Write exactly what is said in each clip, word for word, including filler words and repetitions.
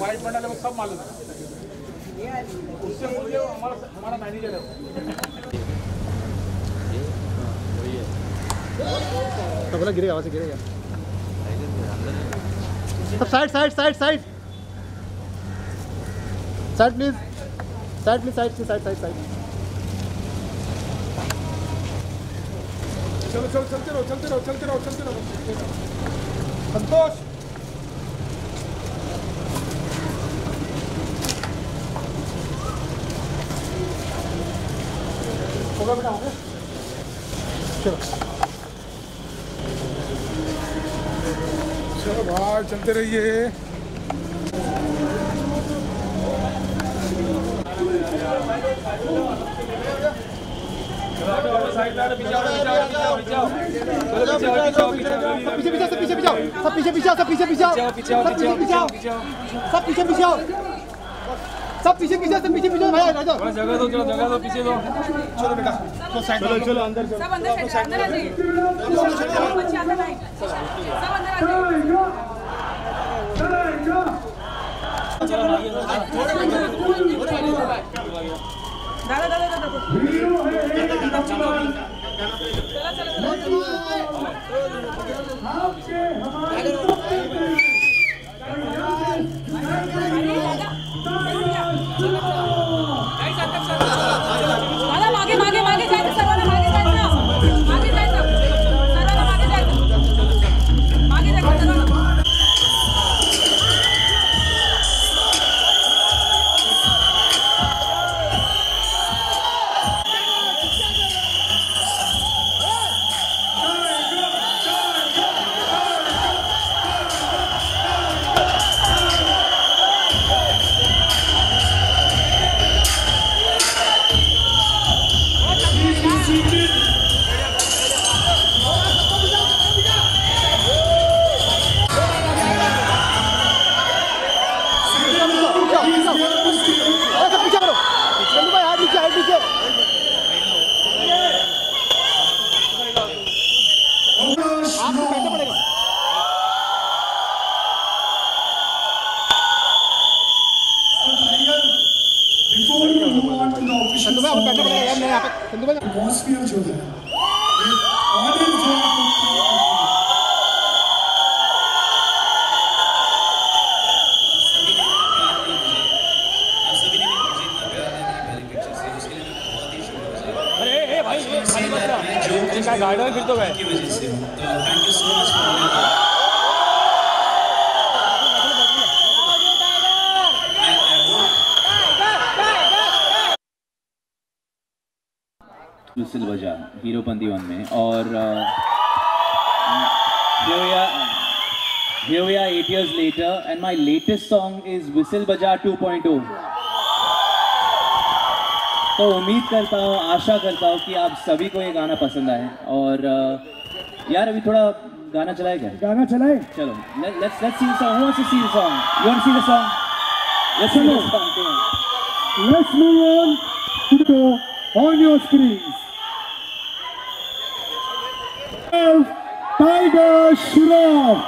Light मंडल है, सब मालूम है। उससे बोलिए हमारा हमारा मैनेजर है। तो बोला गिरेगा, वहाँ से गिरेगा। सब side side side side side please, side please, side side side side. चलो चलो चलते रहो चलते रहो चलते रहो चलते रहो। संतोष होगा बेटा, होगा। चलो चलो भाई चलते रहिए। पीछे पीछे सब पीछे पीछे सब पीछे पीछे सब पीछे पीछे सब पीछे पीछे सब पीछे पीछे सब पीछे पीछे सब पीछे पीछे भाई राजा जगह दो, चलो जगह दो, पीछे दो। चलो बेटा तो साइड चलो चलो अंदर चलो सब अंदर से अंदर आ जाइए। बच्चे अंदर नहीं, सब अंदर आ जाइए। दादा दादा दादा चलो चलो चलो दादा मागे मागे मागे जायचं, सर्वांना मागे जायचं, मागे जायचं, सर्वांना मागे जायचं, मागे जायचं सर्वांना। एटमॉस्फेयर जो है ऑडियंस जो है गार्डन फिर तो गए। की वजह से तो thank you so much for whistle बजा हीरोपंती वन में और here we are eight years later and my latest song is Whistle Baja two point oh। तो उम्मीद करता हूँ, आशा करता हूँ कि आप सभी को ये गाना पसंद आए। और यार अभी थोड़ा गाना चलाए क्या? गाना चलाए चलो let's let's see the song. Who wants to see the song? You want to see the song? Let's see the song. Come on. Let's move on to the on your screens. Tiger Shroff.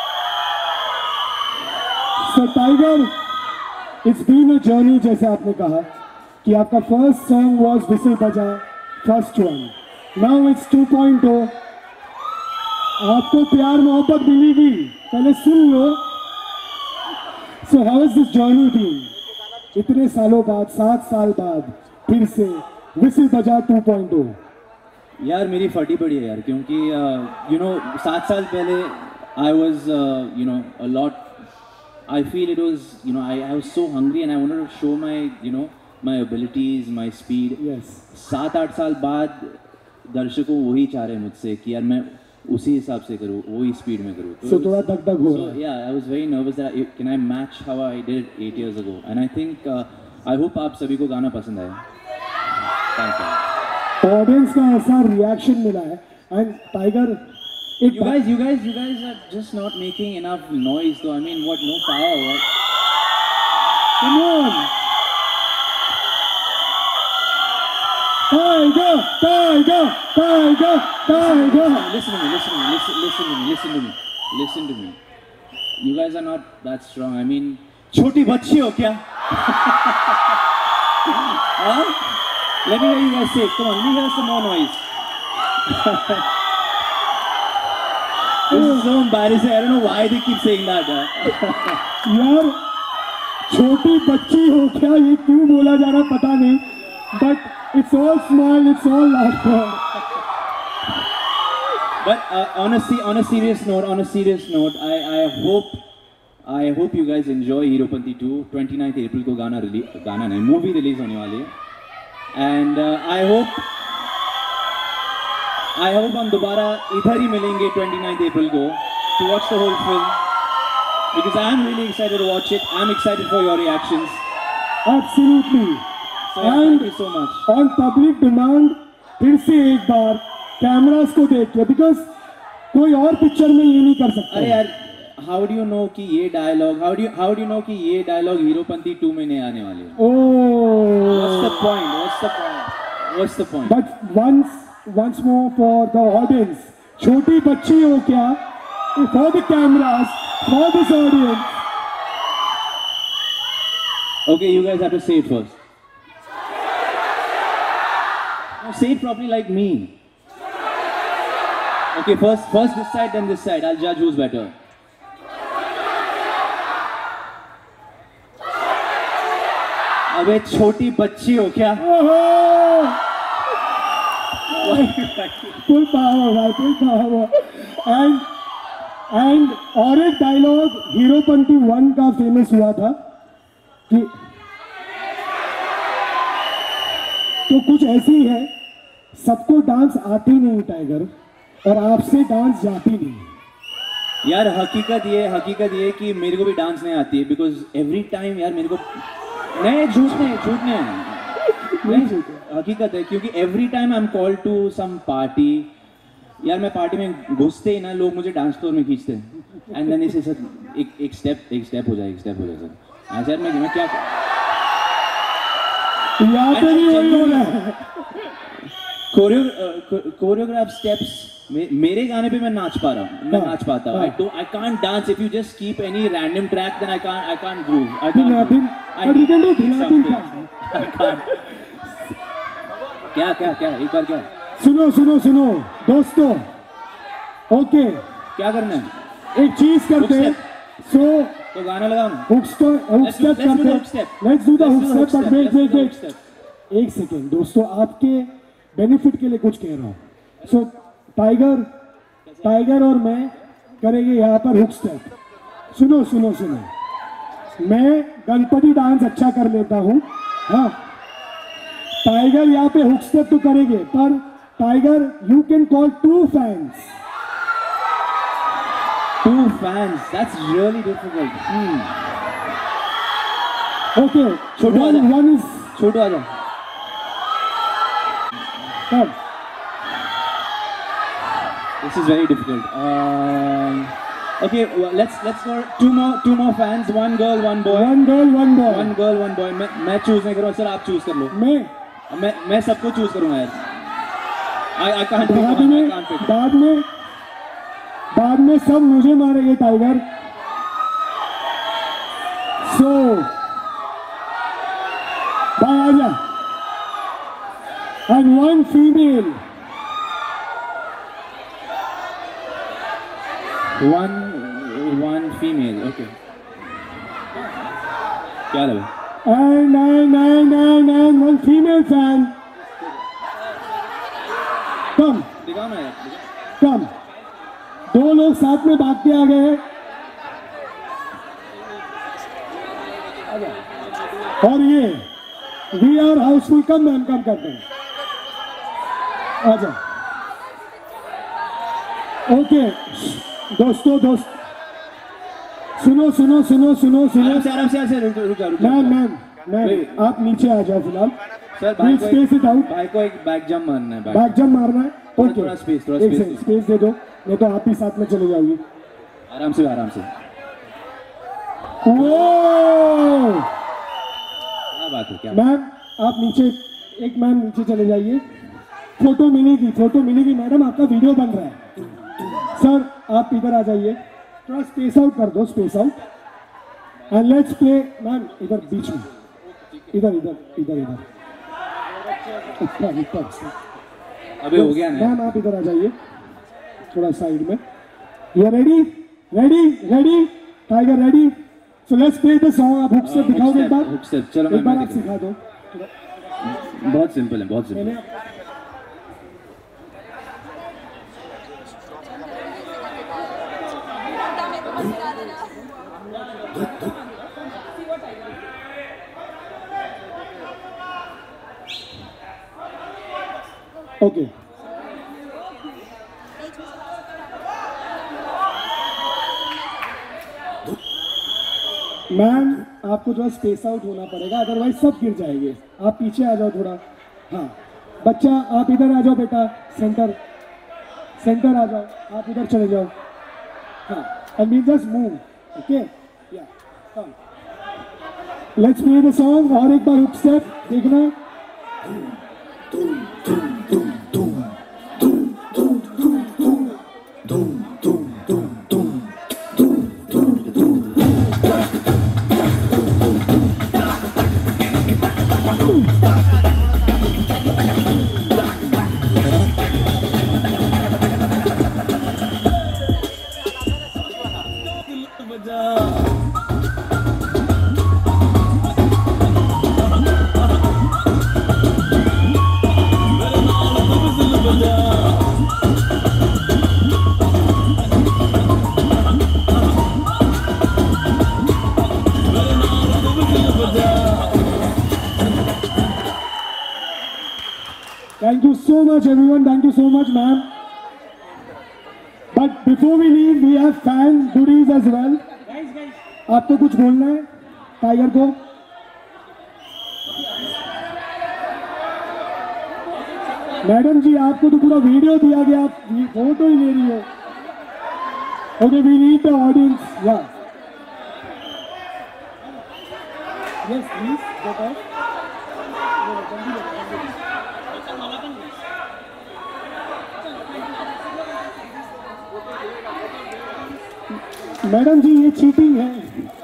So Tiger, it's been a journey जैसे आपने कहा कि आपका first song was Whistle Baja, first one. Now it's two point oh. आपको प्यार मोहब्बत मिलेगी, पहले सुन लो। So how has this journey been? इतने सालों बाद, सात साल बाद फिर से Whistle Baja two point oh। यार मेरी फटी पड़ी है यार, क्योंकि यू नो सात साल पहले I was you know a lot, I feel it was you know I I was so hungry and I wanted to show my you know my abilities, my speed. सात आठ साल बाद दर्शकों वही चाह रहे हैं मुझसे कि यार मैं उसी हिसाब से करूँ, वही स्पीड में करूँ। so थोड़ा दग दग हो रहा है। या I was very nervous that can I match how I did it eight years ago and I think I hope आप सभी को गाना पसंद आए। Thank you. ऑडियंस का ऐसा रिएक्शन मिला है and Tiger you guys you guys you guys are just not making enough noise though. I mean, what, no power, what? Come on, Tiger, Tiger, Tiger, Tiger. Listen to me, listen to me, listen, listen to me, listen to me, listen to me. You guys are not that strong. I mean, छोटी बच्ची हो क्या? Huh? Let me hear you guys say it. Come on, let me hear some more noise. This is so embarrassing. I don't know why they keep saying that. Huh? यार छोटी बच्ची हो क्या, ये क्यों बोला जा रहा पता नहीं, but it's all smile, it's all laughter. But uh, on a se- on a serious note, on a serious note, I I hope I hope you guys enjoy Heropanti two. twenty-ninth April को गाना release गाना नहीं movie release होने वाली है. And uh, I hope I hope हम दोबारा इधर ही मिलेंगे twenty-ninth April को to watch the whole film because I am really excited to watch it. I am excited for your reactions. Absolutely. So yeah, And thank you so much. on public demand फिर से एक बार cameras को देख के, because कोई और picture में ये नहीं कर सकता. अरे यार, how do you know कि ये dialogue how do you how do you know कि ये डायलॉग हीरोपंती टू में नहीं आने वाले हैं? Oh. What's the point? What's the point? What's the point? But once once more for the audience, छोटी बच्ची हो क्या, for the cameras, for this audience. Okay, you guys have to say it first. No, say it properly like me. Okay, first first this side, then this side. I'll judge who's better. अबे छोटी बच्ची हो क्या? Full power, भाई, full power. And and और एक dialogue Heropanti one का famous हुआ था कि तो कुछ ऐसी है, सबको डांस आती नहीं टाइगर, और आपसे डांस जाती नहीं. यार हकीकत ये हकीकत ये कि मेरे को भी डांस नहीं आती है बिकॉज एवरी टाइम यार मेरे को नहीं झूठ नहीं झूठ नहीं नहीं हकीकत है क्योंकि every time I am called to some party, यार मैं पार्टी में घुसते ही ना लोग मुझे डांस फ्लोर में खींचते हैं एंड देन इसे सर एक एक स्टेप एक स्टेप हो जाए एक स्टेप हो जाए सर. हाँ सर मैं मैं क्या यहाँ पे भी वही हो रहा है. कोरियोग्राफ स्टेप्स मेरे गाने पे मैं नाच पा रहा हूँ, मैं नाच पाता हूँ. I don't I can't dance if you just keep any random track then I can't I can't groove. I can't क्या क्या क्या एक बार क्या सुनो सुनो सुनो दोस्तों, ओके क्या करना है? एक चीज करते हैं. सो तो गाना लगाओ ना. हुक स्टेप हुक स्टेप करते हैं. Let's do the hook step. But wait wait wait एक सेकेंड दोस्तों, आपके बेनिफिट के लिए कुछ कह रहा हूँ. सो टाइगर टाइगर और मैं करेंगे यहाँ पर हुक स्टेप. सुनो सुनो सुनो, मैं गणपति डांस अच्छा कर लेता हूँ. हाँ, टाइगर यहाँ पे हुक स्टेप तो करेंगे, पर Tiger you can call two fans. Two fans, that's really difficult. Hmm. Okay, Chhotu one आजा. one is छोटू आजा. come. This is very difficult. Um, okay, well, let's let's go two more two more fans. One girl, one boy. One girl, one boy. One girl, one boy. मैं मैं choose नहीं करूँगा sir, आप choose कर लो. मैं मैं मैं सबको choose करूँगा यार. I I can't pick बाद one. में I can't pick one. बाद में बाद में सब मुझे मारेंगे टाइगर. सो भाई आजा. And one female. One one female. Okay. क्या लगा? And and and and and one female fan. Come, दिखाओ ना यार. come. दो लोग साथ में भाग के आ गए हैं. और ये we are housefull. Come ma'am, come करते हैं. आजा. ओके दोस्तों, दोस्त सुनो सुनो सुनो सुनो सुनो. आराम से आराम से आराम से रुक रुक रुक. मैम मैम मैम आप नीचे आ जाओ फिलहाल. सर भाई को स्पेस इट आउट. भाई को एक बैक जंप मारना है. बैक जंप मारना है. थोड़ा- ओके थोड़ा space, थोड़ा एक space सेकंड स्पेस दे दो, नहीं तो आप ही साथ में चले जाओगी. आराम से आराम से. वो क्या बात है क्या? मैम आप नीचे, एक मैम नीचे चले जाइए. फोटो मिलेगी, फोटो मिलेगी मैडम. आपका वीडियो बन रहा है. सर आप इधर आ जाइए, थोड़ा स्पेस आउट कर दो. Space out and let's play ma'am इधर बीच में इधर इधर इधर इधर ऊपर ऊपर अबे हो गया ना मैम आप इधर आ जाइए थोड़ा साइड में you ready ready ready Tiger ready so let's play the song आप हुक स्टेप दिखाओगे एक बार हुक स्टेप चलो एक बार मैं आप सिखा दो बहुत सिंपल है बहुत सिंपल ओके मैम आपको जो है स्पेस आउट होना पड़ेगा अदरवाइज सब गिर जाएंगे आप पीछे आ जाओ थोड़ा हाँ बच्चा आप इधर आ जाओ बेटा सेंटर सेंटर आ जाओ आप इधर चले जाओ हाँ and we just move okay या come let's play the song और एक बार हुक स्टेप देखना Thank you so much everyone, thank you so much ma'am. But before we leave, we have fan goodies as well. guys guys आपको कुछ बोलना है tiger को? मैडम जी आपको तो पूरा वीडियो दिया गया, आप फोटो ही ले रही हो. Okay, we need the audience. Yeah. Yes, please. Get off. Madam ji ये चीटिंग है.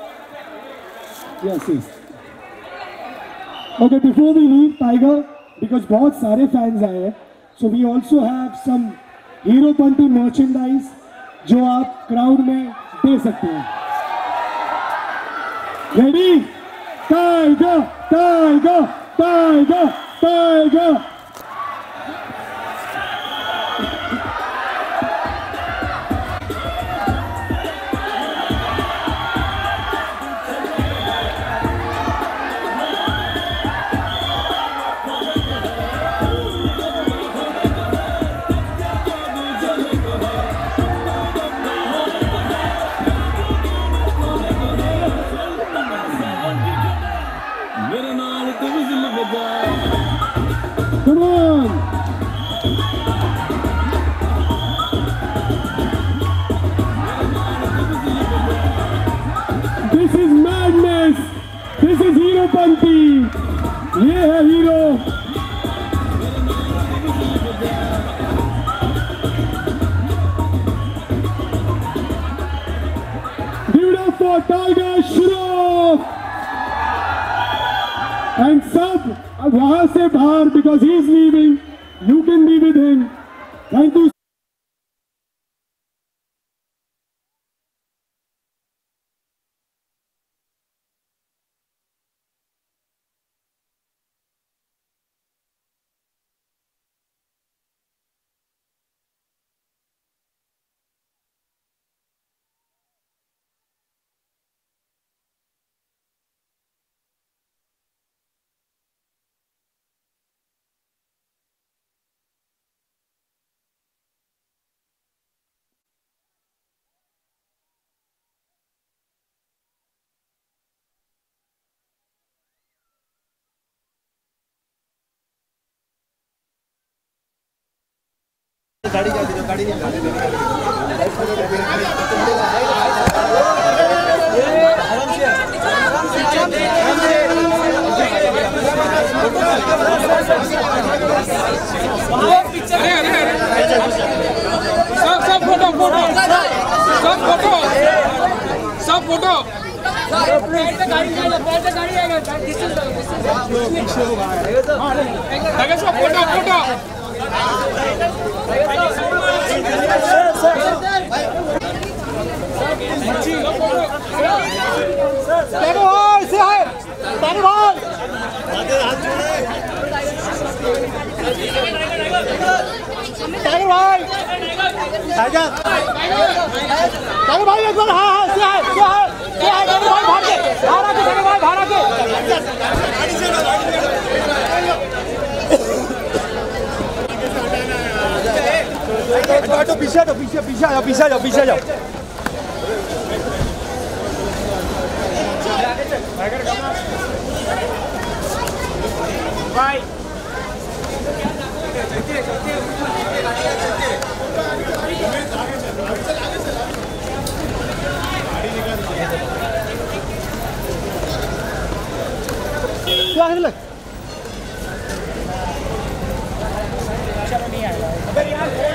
Yes yes okay before we leave Tiger because बहुत सारे फैंस आए हैं so we also have some Heropanti merchandise जो आप क्राउड में दे सकते हैं. Ready Tiger Tiger Tiger Tiger Come on! This is madness! This is Heropanti! ये है hero! Give it up for Tiger Shroff! And सब वहां से बाहर because he is leaving. You can be with him. Thank you. गाड़ी गाड़ी गाड़ी सब सब फोटो फोटो सब फोटो सब फोटो पीछे जाओ पीछे पीछे जाओ पीछे जाओ पीछे जाओ भाई क्या है लग? नहीं आएगा।